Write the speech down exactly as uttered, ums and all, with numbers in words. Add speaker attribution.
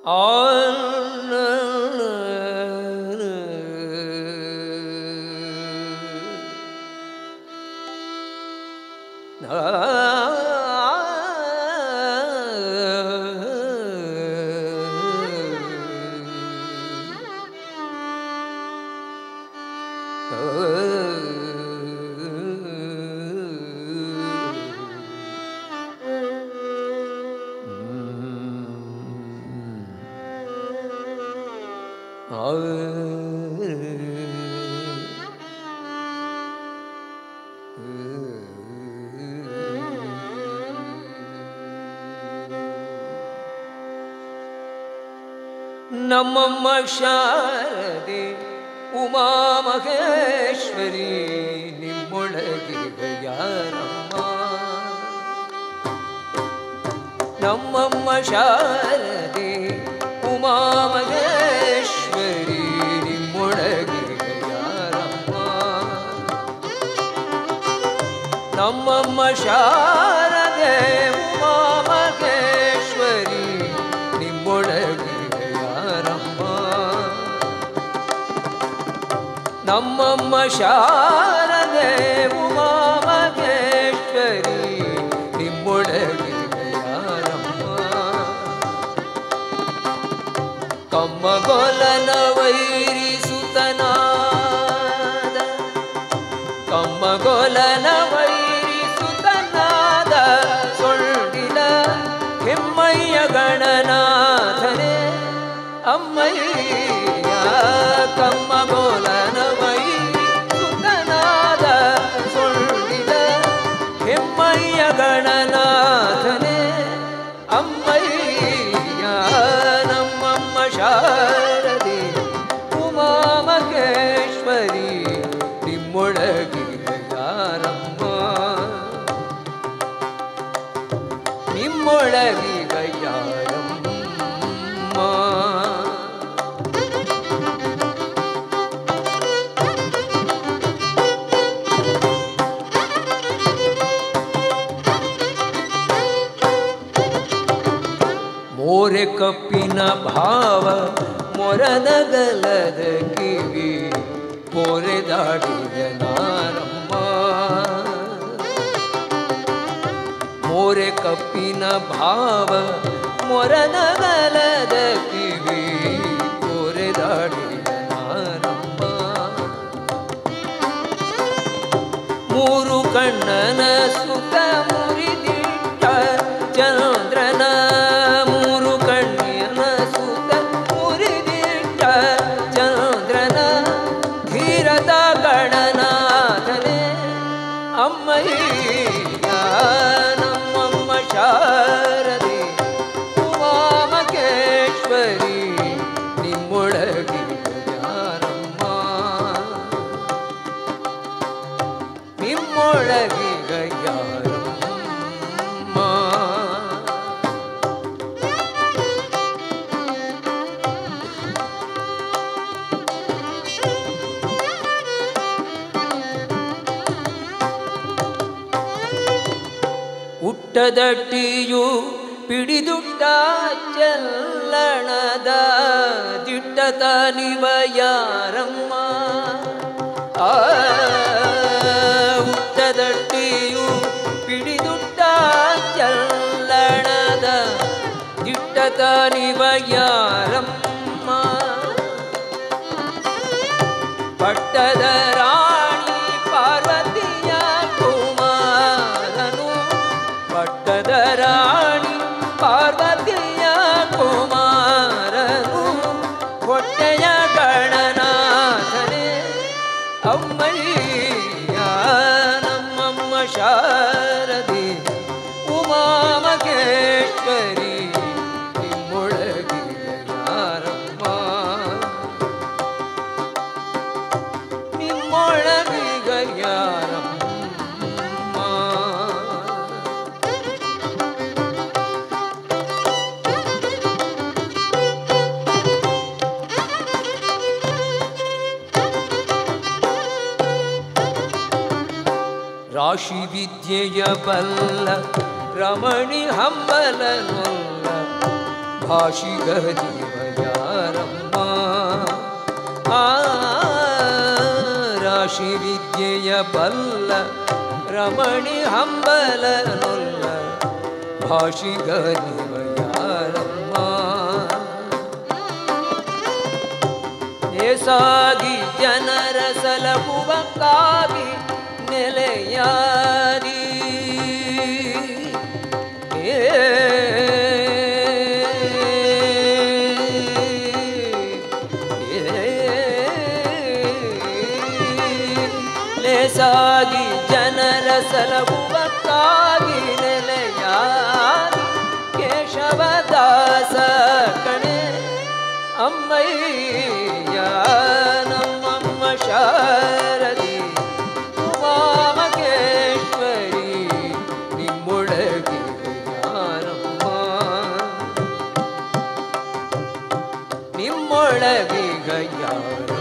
Speaker 1: ನಮ್ಮಮ್ಮ ಶಾರದೆ ಉಮಾ ಮಹೇಶ್ವರಿ ನಿಮ್ಮೊಳಗೆ ಯಾರಮ್ಮ ನಮ್ಮಮ್ಮ ಶಾರದೆ ಉಮಾ ಮಹೇಶ್ವರಿ ನಿಮ್ಮೊಳಗೆ ಯಾರಮ್ಮ ನಮ್ಮಮ್ಮ ಶಾರದೆ ಉಮಾ ಮಹೇಶ್ವರಿ ನಿಮ್ಮೊಳಗೆ ನಮ್ಮಮ್ಮ ಶಾರದೆ ಉಮಾ ಮಹೇಶ್ವರಿ ನಿಮ್ಮೊಳಗೆ ಯಾರಮ್ಮ ಕಮ್ಮಗೊಲನ ವೈರಿಸುತನಾದ ಕಮ್ಮಗೊಲನ ವೈರಿಸುತನಾದ ಸೊಳ್ಳಿಲ ಕೆಮ್ಮಯ್ಯ ಗಣನಾಥನೇ ಅಮ್ಮಯ್ಯ ಕಮ್ಮಗೊಲನ ವೈರಿಸುತನಾದ ಸೊಳ್ಳಿಲ ಕೆಮ್ಮಯ್ಯ ಗಣನಾಥನೇ ಅಮ್ಮಯ್ಯ ನಮ್ಮಮ್ಮ ಶಾರದೆ ಉಮಾ ಮಹೇಶ್ವರಿ ನಿಮ್ಮೊಳಗೆ ಯಾರಮ್ಮ ನಿಮ್ಮೊಳಗೆ ಯಾರಮ್ಮ ಮೋರೆ ಕಪ್ಪಿನ ಭಾವ ಮೊರನಗಲದ ಕಿವಿ ಪೊರೆದಾಡಿದ ನಾರಮ್ಮ ಮೋರೆ ಕಪ್ಪಿನ ಭಾವ ಮೊರನಗಲದ ಕಿವಿ ಪೊರೆದಾಡಿದ ನಾರಮ್ಮ ಮೂರು ಕಣ್ಣನ ಸುಖ ಮುರಿದಿಟ್ಟ ಚಂದ್ರನ ಮೂರು ಕಣ್ಣಿನ ಸುತ ಮುರಿದಿಟ್ಟ ಚಂದ್ರನ ಧೀರದ ಗಣನಾಥನೇ ಅಮ್ಮಯ್ಯ ನಮ್ಮಮ್ಮ ಶಾರದೆ ಉಮಾ ಮಹೇಶ್ವರಿ ನಿಮ್ಮೊಳಗೆ ಯಾರಮ್ಮ ನಿಮ್ಮೊಳಗೆ ಯಾರಮ್ಮ ಹುಟ್ಟದಟ್ಟಿಯು ಪಿಡಿದುಟ್ಟ ಚೆಲ್ಲಣದ ದಿಟ್ಟತ ನಿವ ಯಾರಮ್ಮ ಆ ಹುಟ್ಟದಟ್ಟಿಯು ಪಿಡಿದುಟ್ಟ ಚೆಲ್ಲಣದ ದಿಟ್ಟತ ನಿವ ಯಾರಮ್ಮ ಪಟ್ಟದ ರಾಣಿ ಪಾರ್ವತಿಯ ಕುಮಾರನು ಪಟ್ಟದ ರಾಣಿ ಪಾರ್ವತಿಯ ಕುಮಾರನು ಹೊಟ್ಟೆಯ ಗಣನಾಥನೇ ಅಮ್ಮಯ್ಯ ನಮ್ಮಮ್ಮ ಶಾರದೆ ಉಮಾ ಮಹೇಶ್ವರಿ ನಿಮ್ಮೊಳಗೆ ಯಾರಮ್ಮ ನಿಮ್ಮೊಳಗೆ ಯಾರಮ್ಮ ರಾಶಿ ವಿದ್ಯೆಯ ಬಲ್ಲ ರಮಣಿ ಹಂಬಲನೊಲ್ಲ ಭಾಷಿಗ ಜೀವಯಾರಮ್ಮ ಆ ರಾಶಿ ವಿದ್ಯೆಯ ಬಲ್ಲ ರಮಣಿ ಹಂಬಲನೊಲ್ಲ ಭಾಷಿಗ ಜೀವಯಾರಮ್ಮ ಸಾಗಿ ಜನರ ಸಲಹುವಕ್ಕಾಗಿ ನೆಲೆಯಾದಿ ಲೇಸಾಗಿ ಜನರ ಸಲಹುವಕ್ಕಾಗಿ ನೆಲೆಯಾದಿ ಕೇಶವದಾಸ ಕಣೆ ಅಮ್ಮಯ್ಯ ನಮ್ಮಮ್ಮ ಶಾರದಿ ಉಮಾಮಕೇಶ್ವರಿ ನಿಮ್ಮೊಳಗೆ ಯಾರಮ್ಮ ನಿಮ್ಮೊಳಗೆ ಯಾರ